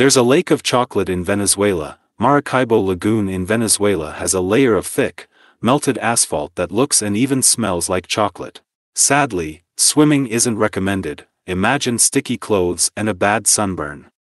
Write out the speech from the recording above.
There's a lake of chocolate in Venezuela. Maracaibo Lagoon in Venezuela has a layer of thick, melted asphalt that looks and even smells like chocolate. Sadly, swimming isn't recommended. Imagine sticky clothes and a bad sunburn.